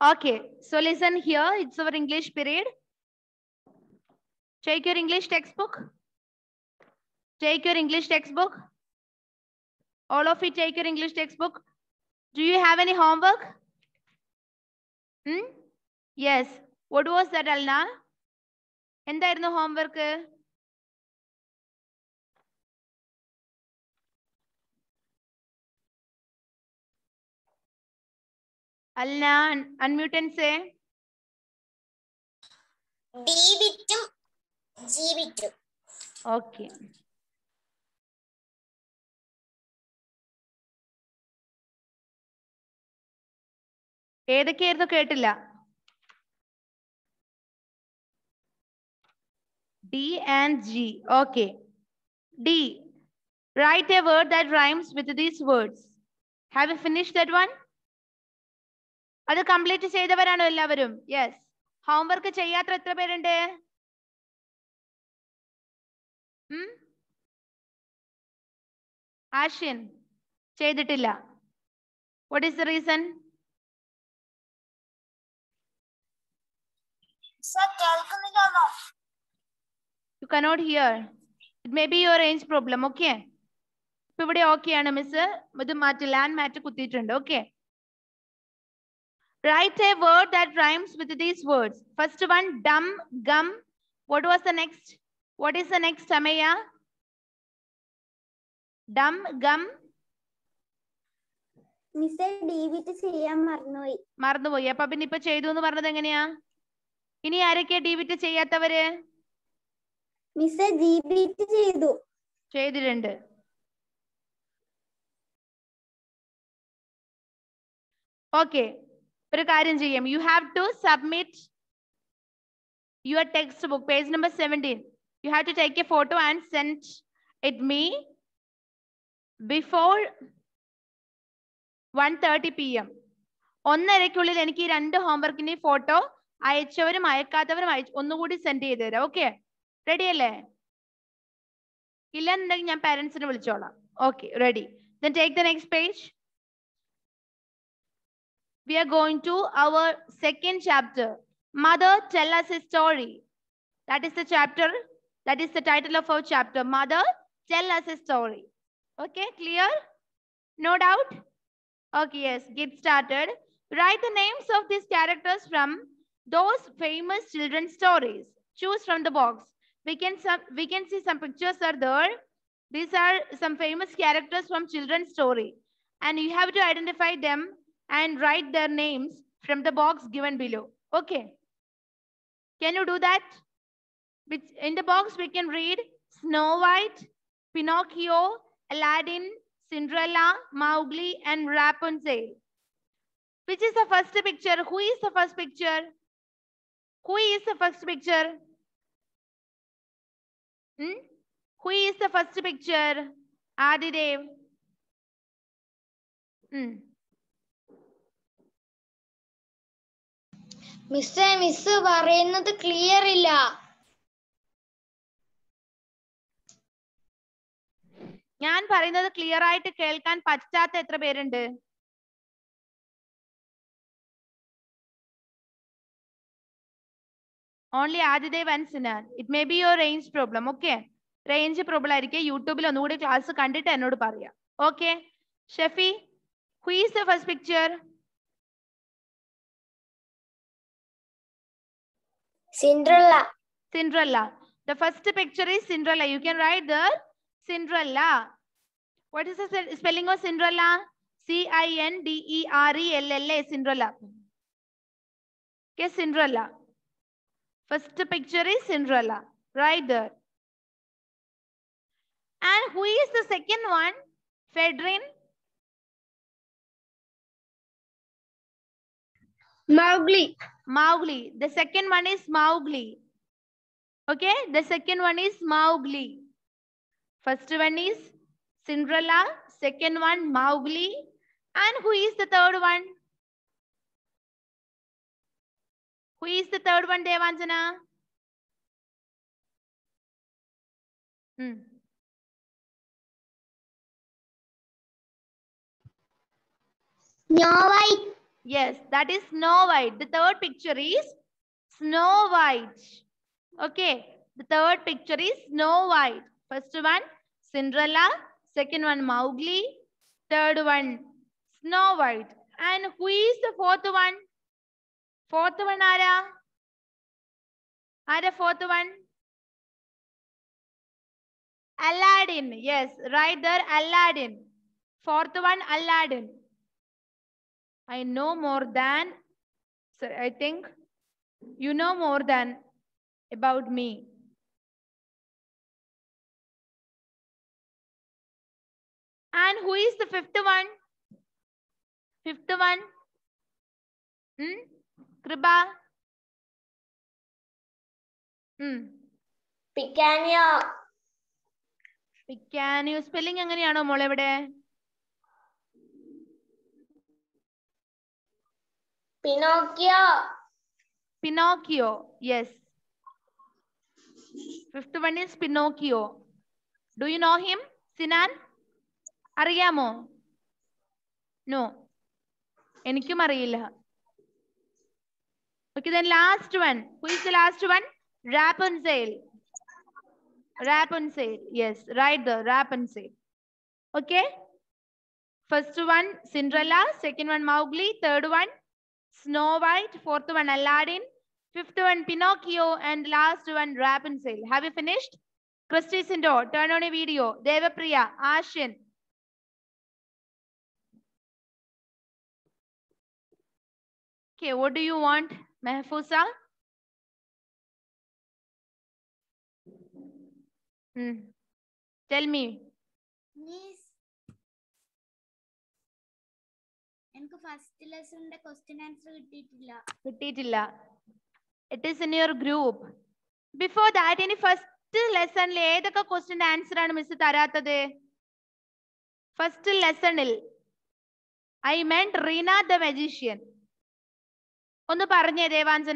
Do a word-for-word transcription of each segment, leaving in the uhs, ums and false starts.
Okay, so listen here. It's our English period. Take your English textbook. Take your English textbook. All of you take your English textbook. Do you have any homework? Hmm? Yes. What was that, Alna? എന്തായിരുന്നു homework? Alna, unmute and say. D bitum, G bitum. Okay. ഏതൊക്കെയായിരുന്നു കേട്ടില്ല? D and G. Okay. D. Write a word that rhymes with these words. Have you finished that one? അത് complete ചെയ്തവരാണോ എല്ലാവരും? Yes. Homework ചെയ്യാത്ത എത്ര പേരുണ്ട്? ആഷ്യൻ ചെയ്തിട്ടില്ല. What is the reason? Sir, കേൾക്കുന്നില്ലല്ലോ. You cannot hear. It may be your range problem. Okay. ഇപ്പൊ ഇവിടെ ഓക്കെ ആണ് മിസ്. ഇത് മാറ്റി ലാൻഡ് മാറ്റ് കുത്തിയിട്ടുണ്ട്. Okay. Write a word that rhymes with these words. First one, dumb, gum. What was the next? What is the next, Amaya? Dumb, gum. മിസ്സേ D bit ചെയ്യാൻ മറന്നുപോയി. മറന്നുപോയി. അപ്പൊ പിന്നെ ഇപ്പൊ ചെയ്തു എന്ന് പറഞ്ഞത് എങ്ങനെയാ? ഇനി ആരൊക്കെയാ ഡി ബിറ്റ് ചെയ്യാത്തവര്? മിസ്സേ ജി ബിറ്റ് ചെയ്തു. ചെയ്തിട്ടുണ്ട്. ഓക്കെ. ഒരു കാര്യം ചെയ്യാം. You have to submit your textbook, page number seventeen. You have to take a photo and send it me before one thirty p m ഒന്നരയ്ക്കുള്ളിൽ എനിക്ക് ഈ രണ്ട് ഹോംവർക്കിന്റെ ഫോട്ടോ അയച്ചവരും അയക്കാത്തവരും അയച്ചു ഒന്നുകൂടി സെൻഡ് ചെയ്ത് തരാം. ഓക്കെ, റെഡി അല്ലേ? ഇല്ലെന്നുണ്ടെങ്കിൽ ഞാൻ പാരന്റ്സിനെ വിളിച്ചോളാം. Okay, ready. Then take the next page. We are going to our second chapter. Mother, tell us a story. That is the chapter. That is the title of our chapter. Mother, tell us a story. Okay, clear? No doubt? Okay, yes, get started. Write the names of these characters from those famous children's stories. Choose from the box. We can, some, we can see some pictures are there. These are some famous characters from children's story. And you have to identify them and write their names from the box given below. Okay. Can you do that? In the box, we can read Snow White, Pinocchio, Aladdin, Cinderella, Mowgli, and Rapunzel. Which is the first picture? Who is the first picture? Who is the first picture? Hmm? Who is the first picture? Adidev. Hmm. മിസ്സേ miss പറയുന്നത് clear ഇല്ല. ഞാൻ പറയുന്നത് clear ആയിട്ട് കേൾക്കാൻ പറ്റാത്ത എത്ര പേരുണ്ട്? Only Adidev and Sinan. It may be your range problem. Okay. Range problem ആയിരിക്കും. യൂട്യൂബിൽ ഒന്നുകൂടി ക്ലാസ് കണ്ടിട്ട് എന്നോട് പറയാം. Okay. Shafi, who is the first picture? Cinderella. Cinderella. The first picture is Cinderella. You can write there Cinderella. What is the spelling of Cinderella? C I N D E R E L L A. Cinderella. Okay, Cinderella. First picture is Cinderella. Right there. And who is the second one? Fedrin? Mowgli. Mowgli. The second one is Mowgli. Okay, the second one is Mowgli. First one is Cinderella. Second one, Mowgli. And who is the third one? Who is the third one, Devanjana? Hmm. Snow White. Yes, that is Snow White. The third picture is Snow White. Okay, the third picture is Snow White. First one, Cinderella. Second one, Mowgli. Third one, Snow White. And who is the fourth one? Fourth one, Ara? Ara, fourth one? Aladdin. Yes, right there, Aladdin. Fourth one, Aladdin. I know more than, so I think you know more than about me. And who is the fifth one? Fifth one? Hmm? Kriba? Hmm. പിക്കാനിയോ Picanio. Spelling എങ്ങനെയാണോ മോളെ ഇവിടെ? Pinocchio Pinocchio. Yes. Fifth one is Pinocchio. Do you know him, Sinan? അറിയാമോ? No. എനിക്കും അറിയില്ല. Okay, then last one. Who is the last one? Rapunzel. Rapunzel. Yes, right there, Rapunzel. Okay. First one, Cinderella. Second one, Mowgli. Third one, Snow White. Fourth one, Aladdin. Fifth one, Pinocchio. And last one, Rapunzel. Have you finished? Christy Sindo, turn on a video. Devapriya, Ashin. Okay, what do you want, Mahfouza? Hmm. Tell me. എനിക്ക് first ലെസണിന്റെ question answer കിട്ടിയിട്ടില്ല കിട്ടിയിട്ടില്ല. It is in your group. Before that, any first lesson ഏതൊക്കെ question answer ആണ് miss തരാത്തത്? First ലെസണിൽ I meant Reena the magician. ഒന്ന് പറഞ്ഞേ ദേവാഞ്ജന.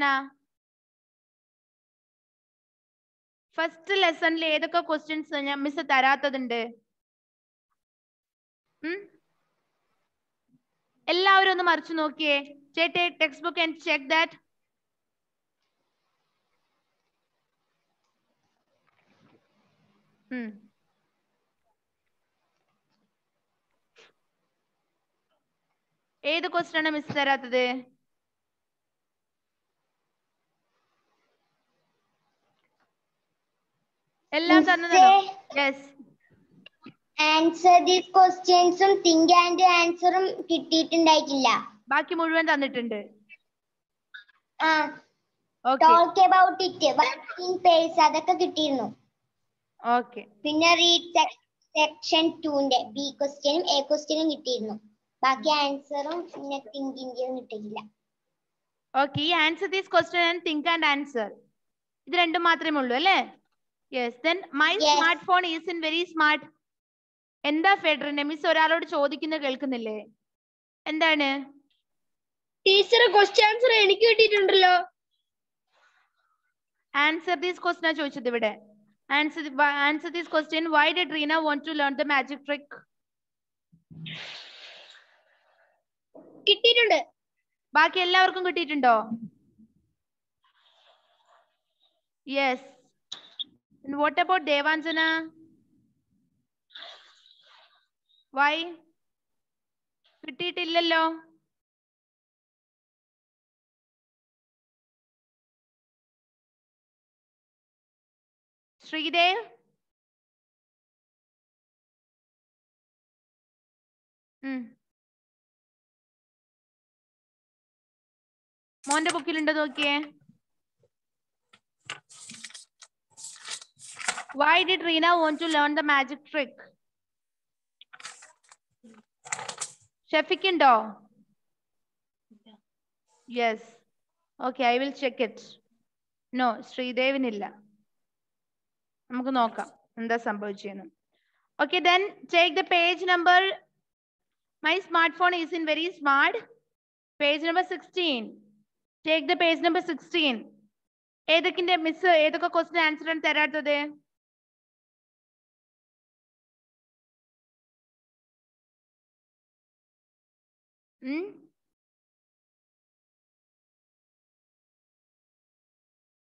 ഫസ്റ്റ് ലെസണിൽ ഏതൊക്കെ ക്വസ്റ്റ്യൻസ് ഞാൻ മിസ് തരാത്തതുണ്ട്? എല്ലാവരും ഒന്ന് മറിച്ചു നോക്കിയേ. ചേട്ടേ textbook and check that. ഏത് ക്വസ്റ്റ്യൻ ആണ് മിസ് തരാത്തത്? എല്ലാം തന്നതാണോ? യെസ്. ആൻസർ ദീസ് ക്വസ്റ്റ്യൻസും തിങ്ക് ആൻഡ് ആൻസറും കിട്ടിയിട്ടുണ്ടായിട്ടില്ല. ബാക്കി മുഴുവൻ തന്നിട്ടുണ്ട്. ആ talk about it working pace അതൊക്കെ കിട്ടിയിരുന്നു. ഓക്കേ. പിന്നെ റീഡ് സെക്ഷൻ ടുന്റെ ബി ക്വസ്റ്റ്യനും എ ക്വസ്റ്റ്യനും കിട്ടിയിരുന്നു. ബാക്കി ആൻസറും പിന്നെ തിങ്കിന്റെയും കിട്ടിയില്ല. ഓക്കേ, ഈ answer these question and think and answer ഇത് രണ്ടും മാത്രമേ ഉള്ളൂ അല്ലേ? Yes. Then my smart phone is in very smart. എന്താ ഫെഡറിനെ മിസ് ഒരാളോട് ചോദിക്കുന്നത് കേൾക്കുന്നില്ലേ? എന്താണ് ടീച്ചർ ക്വസ്റ്റ്യൻ ആൻസർ എനിക്ക് കിട്ടിയിട്ടുണ്ടല്ലോ. ആൻസർ ദീസ് ക്വസ്റ്റ്യൻ ചോദിച്ചത് ഇവിടെ. Answer answer these question. Why did Reena want to learn the magic trick? കിട്ടിയിട്ടുണ്ട്. ബാക്കി എല്ലാവർക്കും കിട്ടിയിട്ടുണ്ടോ? Yes. What about Devanjana? Why കിട്ടിയിട്ടില്ലല്ലോ? ശ്രീദേവ്? മോന്റെ ബുക്കിലുണ്ടോ നോക്കിയേ. Why did Reena want to learn the magic trick? Shafiq undo? Yes. Okay, I will check it. No, Sridevinilla. നമുക്ക് നോക്കാം എന്താ സംഭവിച്ചെന്ന്. Okay, then take the page number. My smartphone is in very smart. Page number sixteen. Take the page number sixteen. ഏതൊക്കെ miss ഏതൊക്കെ question answer ആണ് തരാത്തത്?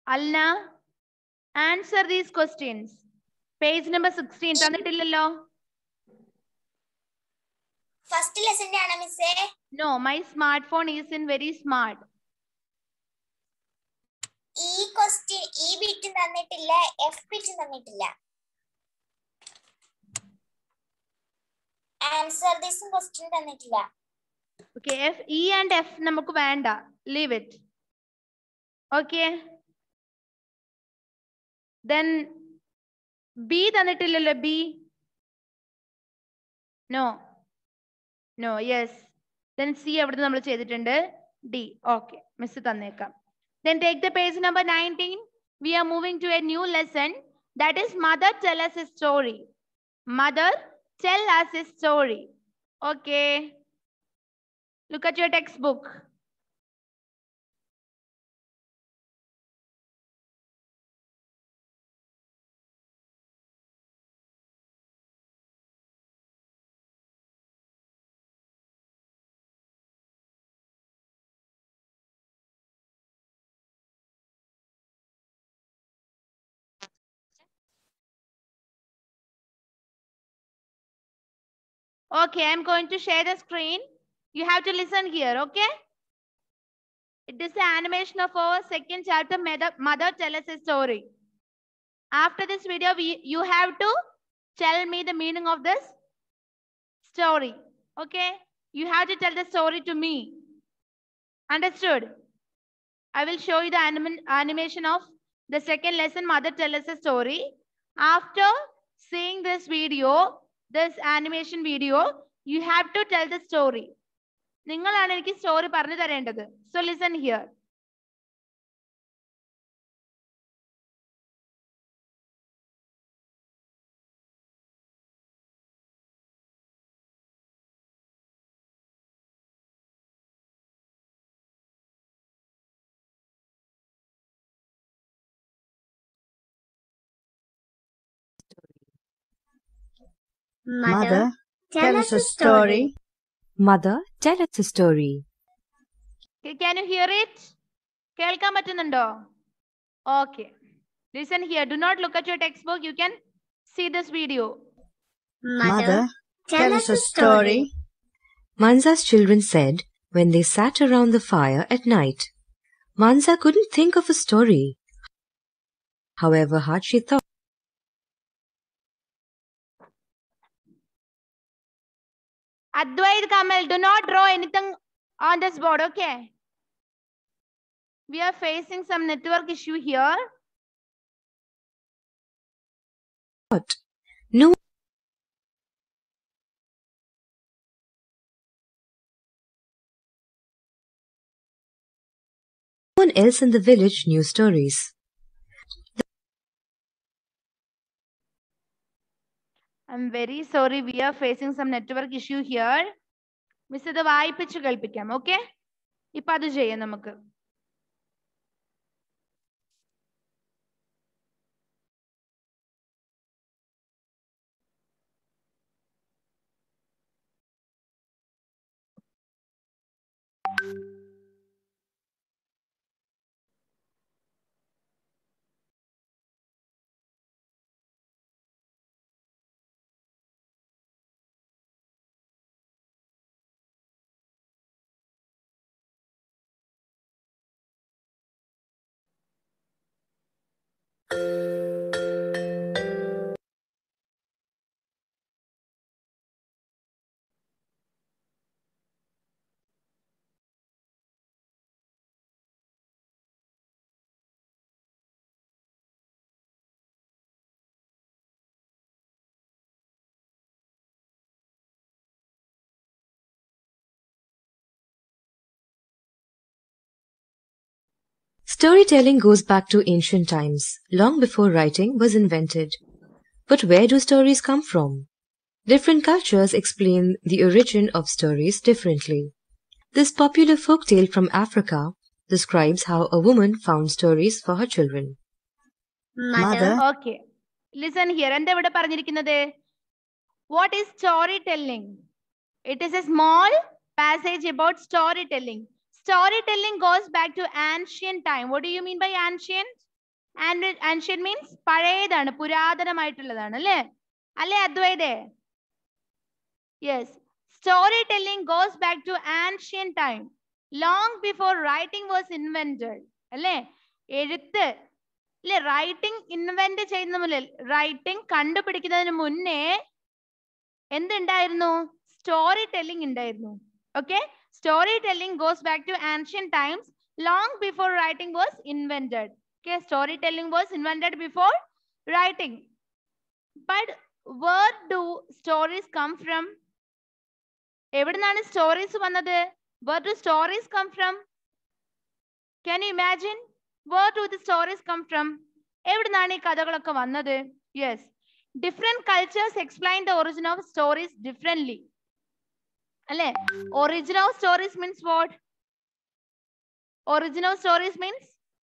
Alna, answer these questions. Page number sixteen. തന്നിട്ടില്ലല്ലോ. First lesson ആണ് മിസ്സേ. No, my smartphone is in very smart. ഈ question ഈ bit തന്നിട്ടില്ല, F bit തന്നിട്ടില്ല. ആൻസർ ദിസ് ക്വസ്റ്റ്യൻ തന്നിട്ടില്ല. Okay, F, E and F നമുക്ക് വേണ്ട. Leave it. Okay. Then B തന്നിട്ടില്ലല്ലോ. B. No. No, yes. Then C അവിടെ നമ്മൾ ചെയ്തിട്ടുണ്ട്. D. Okay. മിസ് തന്നേക്കാം. Then take the page number nineteen. We are moving to a new lesson. That is Mother Tell Us a Story. Mother Tell Us a Story. Okay. Look at your textbook. Okay, I'm going to share the screen. You have to listen here, okay? It is an animation of our second chapter, Mother, Mother Tell Us a Story. After this video, we, you have to tell me the meaning of this story, okay? You have to tell the story to me. Understood? I will show you the anim animation of the second lesson, Mother Tell Us a Story. After seeing this video, this animation video, you have to tell the story. നിങ്ങളാണ് എനിക്ക് story പറഞ്ഞു തരേണ്ടത്. So listen here. Mother, tell us a story. Mother, tell us a story. Okay, can you hear it? കേൾക്കാൻ പറ്റുന്നുണ്ടോ? Okay. Listen here. Do not look at your textbook. You can see this video. Mother, tell us a story. Manza's children said when they sat around the fire at night. Manza couldn't think of a story. However hard she thought. Advait Kamal, do not draw anything on this board, okay? We are facing some network issue here. What? No one else in the village knew stories. I'm very sorry. We are facing some network issue here. Miss ഇത് വായിപ്പിച്ച് കേൾപ്പിക്കാം, okay? ഇപ്പൊ അത് ചെയ്യാം നമുക്ക്. Storytelling goes back to ancient times, long before writing was invented. But where do stories come from? Different cultures explain the origin of stories differently. This popular folk tale from Africa describes how a woman found stories for her children. Mother, Okay. Listen here. എന്താ ഇവിടെ പറഞ്ഞിരിക്കുന്നത്? What is storytelling? It is a small passage about storytelling. Storytelling goes back to ancient time. What do you mean by ancient? And ancient means പഴയതാണ്, പുരാതനമായിട്ടുള്ളതാണ് അല്ലേ? അല്ലേ അദ്വൈതേ? Yes. Storytelling goes back to ancient time, long before writing was invented. അല്ലേ? എഴുത്ത് അല്ലേ? Writing invent ചെയ്യുന്ന മുന്നിൽ, writing കണ്ടുപിടിക്കുന്നതിന് മുന്നേ എന്തുണ്ടായിരുന്നു? സ്റ്റോറി ടെല്ലിംഗ് ഉണ്ടായിരുന്നു. ഓക്കെ, story telling goes back to ancient times long before writing was invented. Okay, storytelling was invented before writing. But where do stories come from? എവിടുന്നാണ് സ്റ്റോറീസ് വന്നത്? Where do stories come from? Can you imagine? Where do the stories come from? എവിടുന്നാണ് ഈ കഥകളൊക്കെ വന്നത്? Yes, different cultures explain the origin of stories differently. അല്ലേ? Origin of stories means what? Origin of stories means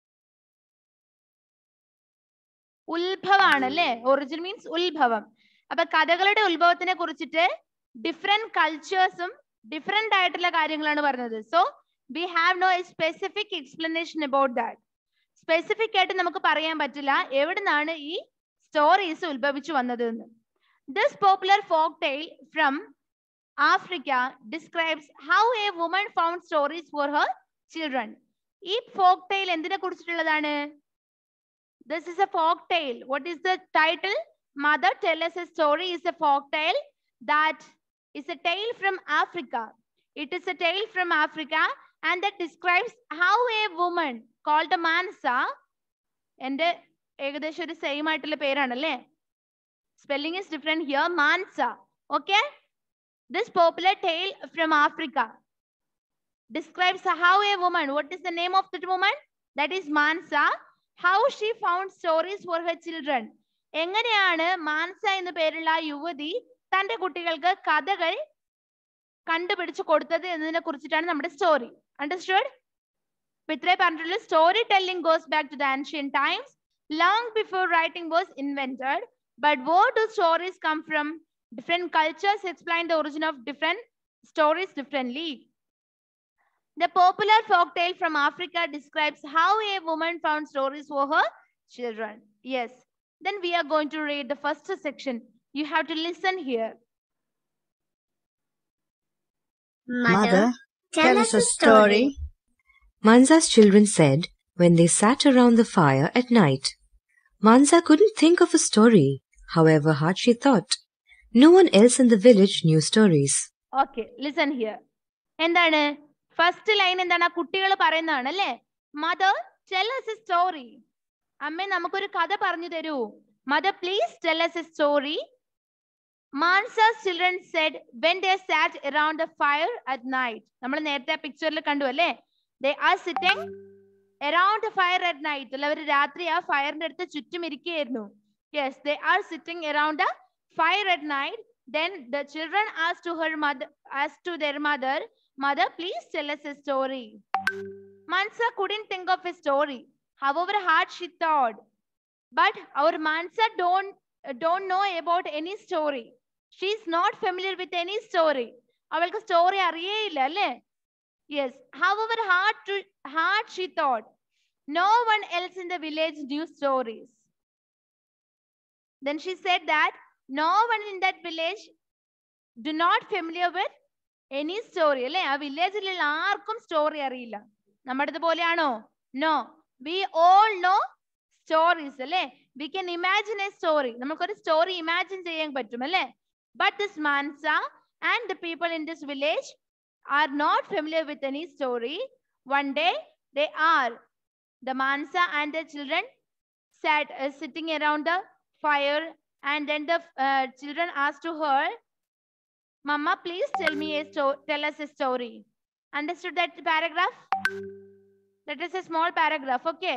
ഉത്ഭവമാണ് അല്ലേ? Origin means ഉത്ഭവം. അപ്പൊ കഥകളുടെ ഉത്ഭവത്തിനെ കുറിച്ചിട്ട് ഡിഫറെന്റ് കൾച്ചേഴ്സും ഡിഫറെന്റ് ആയിട്ടുള്ള കാര്യങ്ങളാണ് പറഞ്ഞത്. So we have no a specific explanation about that. Specific ആയിട്ട് നമുക്ക് പറയാൻ പറ്റില്ല എവിടുന്നാണ് ഈ സ്റ്റോറീസ് ഉത്ഭവിച്ചു വന്നത് എന്ന്. This popular folk tale from Africa describes how a woman found stories for her children. ഈ ഫോക്ക് ടെയിൽ എന്തിനെ കുറിച്ചിട്ടുള്ളതാണ്? This is a folk tale. What is the title? Mother Tell Us a Story is a folk tale that is a tale from Africa. It is a tale from Africa and that describes how a woman called a Mansa, and ഏകദേശം ഒരു same ആയിട്ടുള്ള പേരാണല്ലേ? Spelling is different here. Mansa. Okay? This popular tale from Africa describes how a woman, what is the name of that woman? That is Mansa. How she found stories for her children. എങ്ങനെയാണ് മാൻസ എന്ന പേരുള്ള യുവതി തന്റെ കുട്ടികൾക്ക് കഥകൾ കണ്ടുപിടിച്ചു കൊടുത്തത് എന്നതിനെ കുറിച്ചിട്ടാണ് നമ്മുടെ സ്റ്റോറി. അണ്ടർസ്റ്റുഡ്? ഇത്രേ പറഞ്ഞിട്ടുള്ളൂ. Story telling goes back to the ancient times long before writing was invented. But where do stories come from? Different cultures explain the origin of different stories differently. The popular folk tale from Africa describes how a woman found stories for her children. Yes. Then we are going to read the first section. You have to listen here. Mother, tell us a story. Mansa's children said when they sat around the fire at night. Mansa couldn't think of a story, however hard she thought. No one else in the village knew stories. Okay, listen here. എന്താണ് first line? എന്താണ്? ആ കുട്ടികൾ പറയുന്നതാണ് അല്ലേ? Mother tell us a story. അമ്മേ നമുക്കൊരു കഥ പറഞ്ഞു തരൂ. Mother please tell us a story. Mansa's children said when they sat around the fire at night. നമ്മൾ നേരത്തെ പിക്ചറിൽ കണ്ടു അല്ലേ? They are sitting around the fire at night. അവർ രാത്രി ആ ഫയറിന്റെ അടുത്ത് ചുറ്റും ഇരിക്കുകയായിരുന്നു. Yes, they are sitting around the fire at night. Then the children asked to her mother, asked to their mother, Mother, please tell us a story. Mansa couldn't think of a story, however hard she thought. But our Mansa don't, don't know about any story. She is not familiar with any story. അവൾക്ക് story അറിയേയില്ല അല്ലേ? Yes, however hard, to, hard she thought. No one else in the village knew stories. Then she said that no one in that village do not familiar with any story. അല്ലേ? ആ വില്ലേജിലുള്ള ആർക്കും story അറിയില്ല. നമ്മുടെ പോലെയാണോ? No, we all know stories അല്ലേ? We can imagine a story. നമുക്കൊരു story imagine ചെയ്യാൻ പറ്റും അല്ലേ? But this Mansa and the people in this village are not familiar with any story. One day they are the Mansa and the children sat uh, sitting around the fire, and then the uh, children asked to her, Mama, please tell me a story, tell us a story. Understood that paragraph? That is a small paragraph, okay?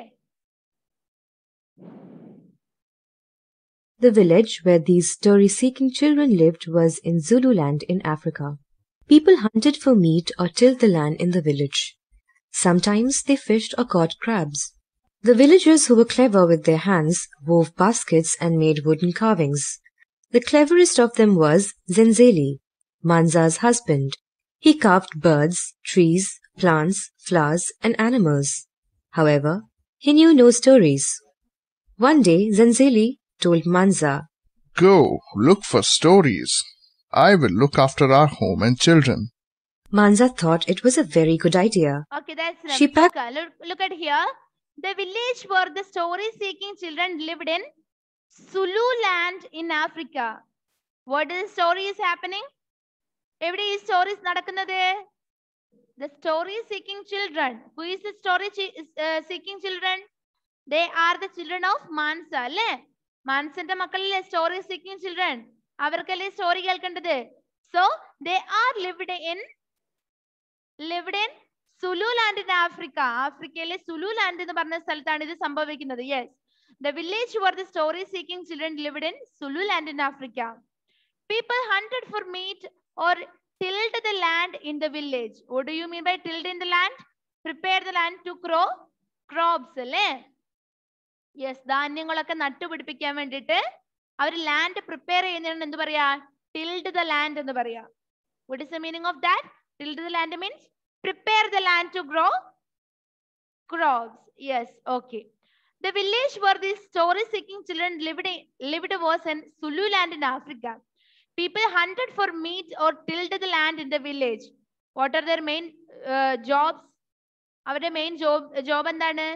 The village where these story-seeking children lived was in Zululand in Africa. People hunted for meat or tilled the land in the village. Sometimes they fished or caught crabs. The villagers who were clever with their hands wove baskets and made wooden carvings. The cleverest of them was Zenzeli, Mansa's husband. He carved birds, trees, plants, flowers, and animals. However, he knew no stories. One day, Zanzeli told Manza, Go, look for stories. I will look after our home and children. Manza thought it was a very good idea. Okay, that's enough. She packed. Look, uh, look, look at here. The village where the story-seeking children lived in Sulu land in Africa. What is the story is happening? Every story is നടക്കുന്നത്. The story-seeking children. Who is the story-seeking children? They are the children of Mansa. അല്ലേ? മാൻസന്റെ മക്കളിലെ story-seeking children. അവർക്കല്ലേ story കേൾക്കേണ്ടത്. So they are lived in lived in Sulu land in Africa. ആഫ്രിക്കയിലെ Sulu land എന്ന് പറഞ്ഞ സ്ഥലത്താണ് ഇത് സംഭവിക്കുന്നത്. Yes. The village where the story-seeking children lived in Sulu land in Africa. People hunted for meat or tilled the land in the village. What do you mean by tilled in the land? Prepare the land to grow crops. അല്ലേ? Yes. ധാന്യങ്ങളൊക്കെ നട്ടുപിടിപ്പിക്കാൻ വേണ്ടിയിട്ട് our land prepare ചെയ്യുന്നതിന് എന്ത് പറയാ? Tilled the land എന്ന് പറയാ. What is the meaning of that? Tilled the land means prepare the land to grow crops. Yes. Okay. The village where these story-seeking children lived, in, lived was in Sulu land in Africa. People hunted for meat or tilled the land in the village. What are their main uh, jobs? Our main job job എന്താണ്?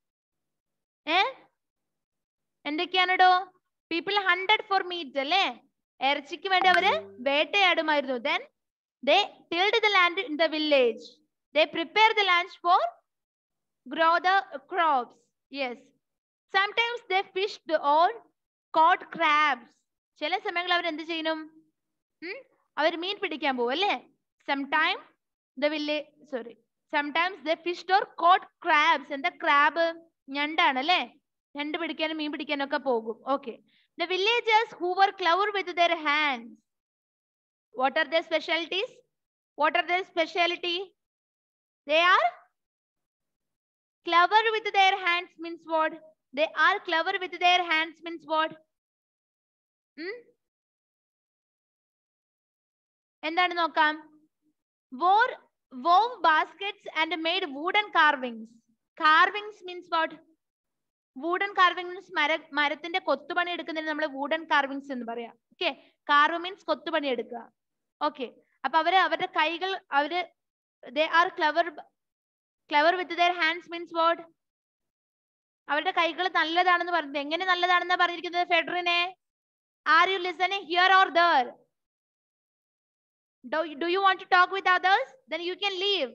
Eh? എന്തൊക്കെയാണോ? People hunted for meat അല്ലേ? ഇറച്ചിക്ക് വേണ്ടി അവര് വേട്ടയാടുമായിരുന്നു. Then they tilled the land in the village. They prepare the land for grow the crops. Yes. Sometimes they fished or caught crabs. ചില സമയങ്ങളിൽ അവർ എന്ത് ചെയ്യണം? അവർ മീൻ പിടിക്കാൻ പോകും അല്ലേ? Sometimes the village sorry. Sometimes they fished or caught crabs. എന്താ crab? ഞണ്ടാണ് അല്ലേ? ഞണ്ട് പിടിക്കാനും മീൻ പിടിക്കാനും ഒക്കെ പോകും. Okay. The villagers who were clever with their hands. What are their specialties? What are their specialty? They are clever with their hands means what? They are clever with their hands means what? Hmm? എന്താണ് നോക്കാം? Wore wove baskets and made wooden carvings. Carvings means what? Wooden carving means മര മരത്തിന്റെ കൊത്തുപണി എടുക്കുന്നതിന് നമ്മൾ wooden carvings എന്ന് പറയാം. Okay. Carve means കൊത്തുപണി എടുക്കുക. Okay. അപ്പൊ അവര് അവരുടെ കൈകൾ അവര് they are clever clever with their hands means what? അവരുടെ കൈകൾ നല്ലതാണെന്ന് പറഞ്ഞത്. എങ്ങനെ നല്ലതാണെന്നാ പറഞ്ഞിരിക്കുന്നത് ഫെഡറിനെ? Are you listening here or there? Do, do you want to talk with others? Then you can leave.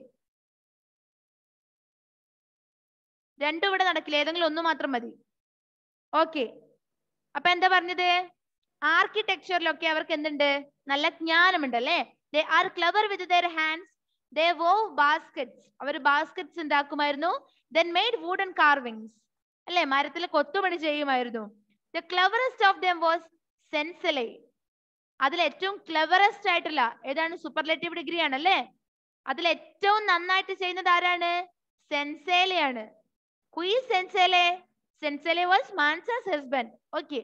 രണ്ടും ഇവിടെ നടക്കില്ല. ഏതെങ്കിലും ഒന്ന് മാത്രം മതി. ഓക്കെ. അപ്പൊ എന്താ പറഞ്ഞത്? ആർക്കിടെക്ചറിലൊക്കെ അവർക്ക് എന്തുണ്ട്? നല്ല ജ്ഞാനമുണ്ട് അല്ലേ? They are clever with their hands. They wove baskets. അവർ ബാസ്കറ്റ്സ് ഉണ്ടാക്കുമായിരുന്നു. Then made wooden carvings. അല്ലേ? മരത്തിൽ കൊത്തുപണി ചെയ്യുമായിരുന്നു. The cleverest of them was Sensele. അതിൽ ഏറ്റവും ക്ലെവറസ്റ്റ് ആയിട്ടുള്ള ഏതാണ്? സൂപ്പർലേറ്റീവ് ഡിഗ്രി ആണല്ലേ? അതിൽ ഏറ്റവും നന്നായിട്ട് ചെയ്യുന്നത് ആരാണ്? സെൻസേലയാണ്. Who is Sensele? Sensele was Mansa's husband. Okay.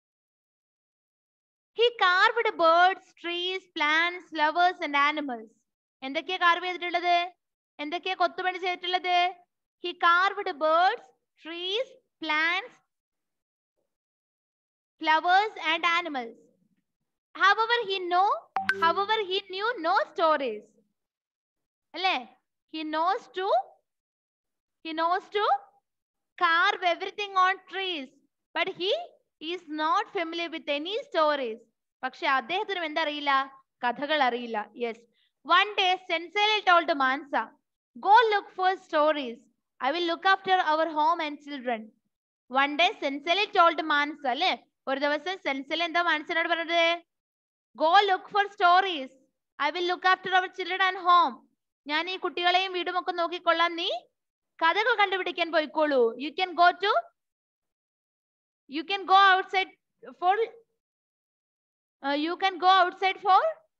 He carved birds, trees, plants, flowers and animals. എന്തൊക്കെയാ carve ചെയ്തിട്ടുള്ളത്? എന്തൊക്കെയാ കൊത്തുപണി ചെയ്തിട്ടുള്ളത്? He carved birds, trees, plants, flowers and animals. However, he know, however he knew no stories. അല്ലേ? He knows to, he knows to carve everything on trees, but he is not familiar with any stories. പക്ഷെ അദ്ദേഹത്തിനും എന്തറിയില്ല? കഥകൾ അറിയില്ല. Yes. One day, Sensele told Mansa, go look for stories. I will look after our home and children. One day, Sensele told Mansa, അല്ലേ? ഒരു ദിവസം സെൻസെലെ എന്താ മാൻസനോട് പറഞ്ഞത്? Go look for stories. I will look after our children and home. ഞാൻ ഈ കുട്ടികളെയും വീടും ഒക്കെ നോക്കിക്കൊള്ളാം. നീ കഥകൾ കണ്ടുപിടിക്കാൻ പോയിക്കോളൂ. You can go to, you can go outside for, uh, you can go outside for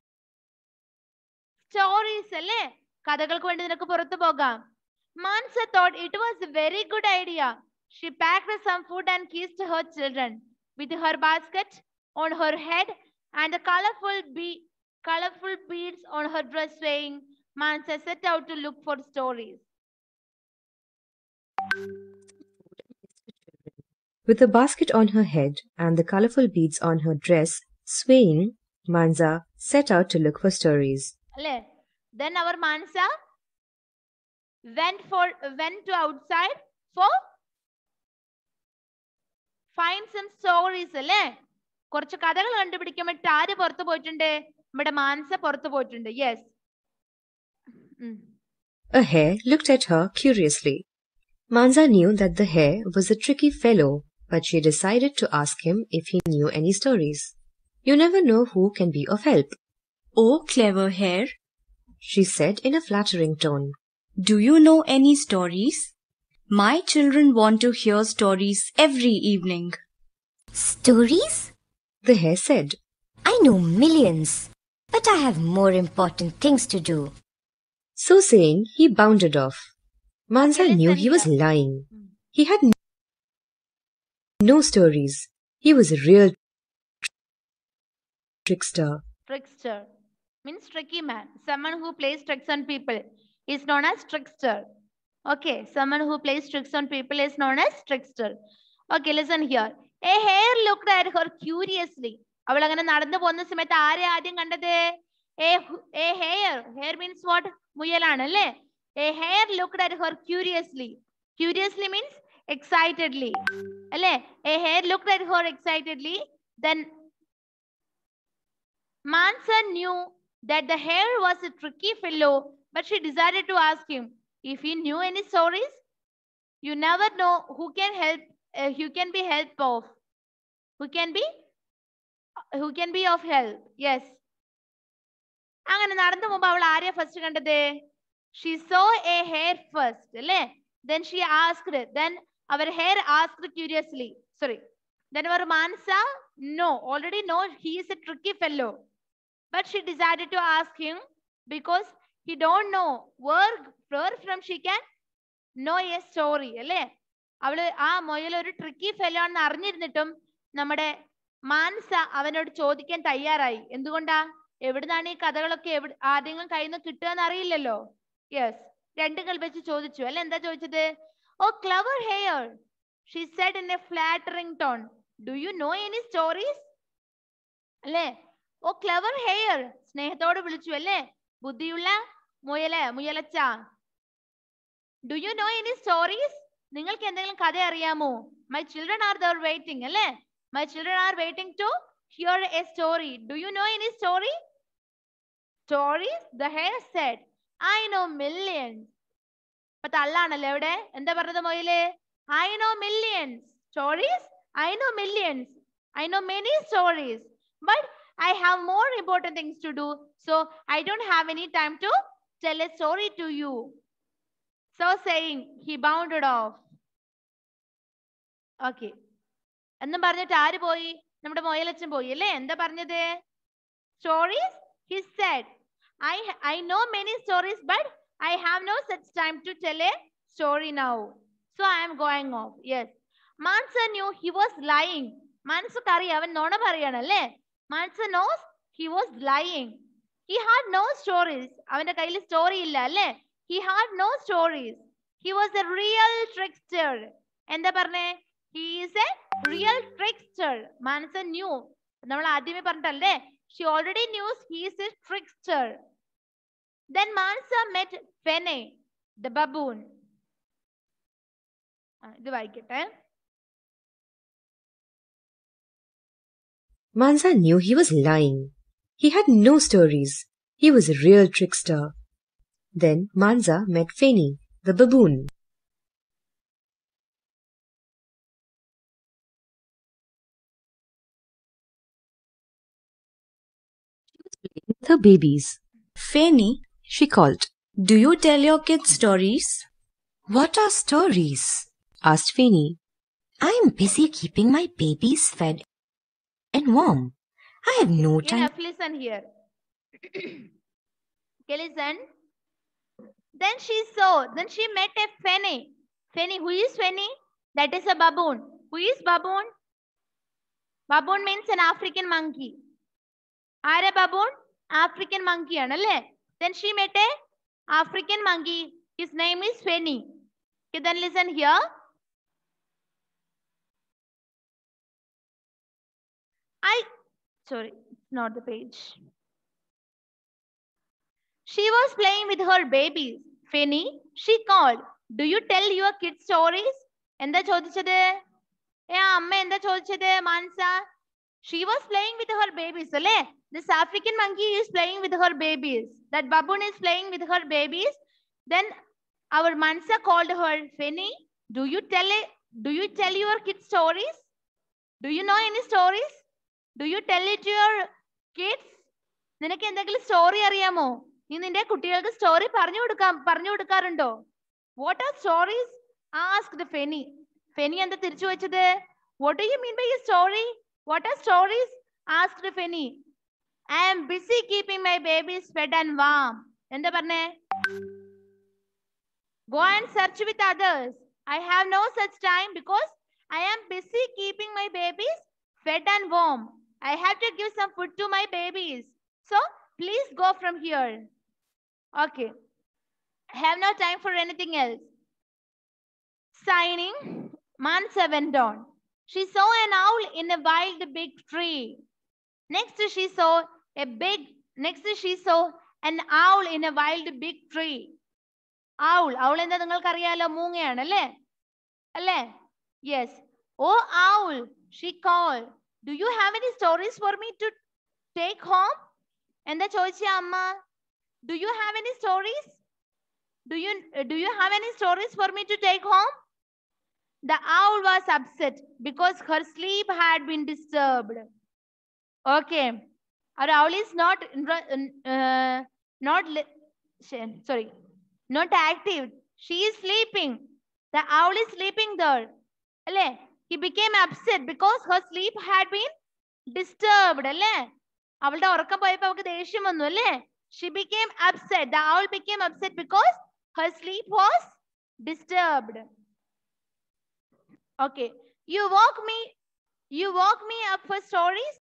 stories അല്ലേ? കഥകൾക്ക് വേണ്ടി നിനക്ക് പുറത്തു പോകാം. Mansa thought it was a very good idea. She packed some food and kissed her children. With her basket on her head and the colorful, be colorful beads on her dress saying, Mansa set out to look for stories. With the basket on her head and the colorful beads on her dress swaying, Mansa set out to look for stories. Then our Mansa went for went to outside for find some stories. അല്ലേ കുറച്ച് കഥകൾ കണ്ടുപിടിക്കാൻ വേണ്ടി ആര് പുറത്തു പോയിട്ടുണ്ട്? നമ്മുടെ Mansa പുറത്തു പോയിട്ടുണ്ട്. Yes. A hare looked at her curiously. Mansa knew that the hare was a tricky fellow, but she decided to ask him if he knew any stories. You never know who can be of help. Oh, clever hare, she said in a flattering tone. Do you know any stories? My children want to hear stories every evening. Stories? The hare said. I know millions, but I have more important things to do. So saying, he bounded off. Mansa knew he was lying. He had no stories. He was a real trickster. Trickster means tricky man. Someone who plays tricks on people is known as trickster. Okay, someone who plays tricks on people is known as trickster. Okay, listen here. A hare looked at her curiously. അവൾ അങ്ങനെ നടന്നു പോകുന്ന സമയത്ത് ആരെ ആദ്യം കണ്ടത്? A hare. Hare means what? മുയലാണ് അല്ലേ? A hare looked at her curiously. Curiously means excitedly. അല്ലേ? A hare looked at her excitedly. Then Mansa knew that the hare was a tricky fellow, but she decided to ask him if he knew any stories. You never know who can help, uh, who can be help of, who can be, who can be of help. Yes. അങ്ങനെ നടന്നു പോകുമ്പോൾ അവൾ ആരെയാ first കണ്ടത്? She saw a hare first, അല്ലേ? Then she asked, then our hare asked curiously. Sorry. Then our Mansa, no, already know he is a tricky fellow. But she decided to ask him because he don't know where, where from she can know a story. അല്ലേ? അവള് ആ മുയൽ ഒരു tricky fellow ആണെന്ന് അറിഞ്ഞിരുന്നിട്ടും നമ്മുടെ മാൻസ അവനോട് ചോദിക്കാൻ തയ്യാറായി. എന്തുകൊണ്ടാ? എവിടുന്നാണ് ഈ കഥകളൊക്കെ എവിടെ ആരെങ്കിലും കയ്യിൽ നിന്ന് കിട്ടുക എന്ന് അറിയില്ലല്ലോ. യെസ്. രണ്ടു കൽ വെച്ച് ചോദിച്ചു അല്ലെ? എന്താ ചോദിച്ചത്? Oh clever hare, she said in a flattering tone, do you know any stories? അല്ലേ? ഓ ക്ലവർ ഹെയർ, സ്നേഹത്തോട് വിളിച്ചു അല്ലേ? ബുദ്ധിയുള്ള മുയല മുയലച്ച, do you know any stories? നിങ്ങൾക്ക് എന്തെങ്കിലും കഥ അറിയാമോ? My children are there waiting അല്ലേ? My children are waiting to hear a story. Do you know any story? Stories? The hare said, I know millions. അപ്പൊ തള്ളാണല്ലോ എവിടെ? എന്താ പറഞ്ഞത് മുയല്? I know millions. Stories? I know millions. I know many stories. But I have more important things to do. So I don't have any time to tell a story to you. So saying, he bounded off. Okay. എന്നും പറഞ്ഞിട്ട് ആര് പോയി? നമ്മുടെ മുയലച്ചൻ പോയി അല്ലേ? എന്താ പറഞ്ഞത്? Stories? He said, I, I know many stories, but I have no such time to tell a story now. So I am going off. Yes. Mansa knew he was lying. Mansa kari avan nona pariyanalle. Mansa knows he was lying. He had no stories. Avante kayil story illa alle. He had no stories. He was a real trickster. Endha parne? He is a real trickster. Mansa knew. Nammal ആദ്യമേ പറഞ്ഞിട്ടല്ലേ? She already knew he is a trickster. Then Mansa met Fene, the baboon. ഇത് വായിക്കട്ടെ. Mansa knew he was lying. He had no stories. He was a real trickster. Then Mansa met Fene, the baboon. With her babies. Fanny, She called. do you tell your kids stories? What are stories? Asked Fene. I am busy keeping my babies fed and warm. I have no time. Enough, listen here. Okay, listen. Then she saw, then she met a Fene. Fene, who is Fene? That is a baboon. Who is baboon? Baboon means an African monkey. Are a baboon? African monkey ആണല്ലേ? Then she met a African monkey. His name is Fene. Okay, then listen here. I, sorry, not the page. She was playing with her babies. Fanny, she called. Do you tell your kids stories? എന്താ ചോദിച്ചത്? ഏ അമ്മ എന്താ ചോദിച്ചത് Mansa? She was playing with her babies, അല്ലേ? This African monkey is playing with her babies. That baboon is playing with her babies. Then our Mansa called her, Fanny, do you tell it? Do you tell your kids stories? Do you know any stories? Do you tell it to your kids? നിനക്ക് എന്തെങ്കിലും story അറിയാമോ? നീ നിന്റെ കുട്ടികൾക്ക് story പറഞ്ഞു കൊടുക്കാം പറഞ്ഞു കൊടുക്കാറുണ്ടോ? What are stories? Asked Fanny. Fanny എന്താ തിരിച്ചു വെച്ചത്? What do you mean by a story? What are stories? Asked Fanny. I am busy keeping my babies fed and warm. എന്താ പറഞ്ഞേ? Go and search with others. I have no such time because I am busy keeping my babies fed and warm. I have to give some food to my babies. So please go from here. Okay. I have no time for anything else. Signing, Mansa went on. She saw an owl in a wild big tree. Next she saw a big, next she saw an owl in a wild big tree. Owl, owl എന്താ നിങ്ങൾക്ക് അറിയാലോ മൂങ്ങയാണ് അല്ലേ? അല്ലേ? Yes. Oh owl, she called. Do you have any stories for me to take home? എന്താ ചോദിച്ച അമ്മ? Do you have any stories? Do you do you have any stories for me to take home? The owl was upset because her sleep had been disturbed. Okay. Our owl is not uh, not sorry, not active. She is sleeping. The owl is sleeping there. Alle? He became upset because her sleep had been disturbed. Alle? അവളുടെ ഉറക്കം പോയപ്പോൾ അവൾക്ക് ദേഷ്യം വന്നു അല്ലേ? She became upset. The owl became upset because her sleep was disturbed. Okay. You woke me, you woke me up for stories.